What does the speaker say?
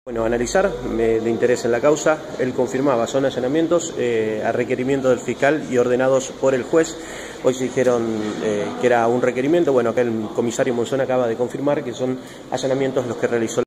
Bueno, analizar de interés en la causa, él confirmaba, son allanamientos a requerimiento del fiscal y ordenados por el juez. Hoy se dijeron que era un requerimiento, bueno, acá el comisario Monzón acaba de confirmar que son allanamientos los que realizó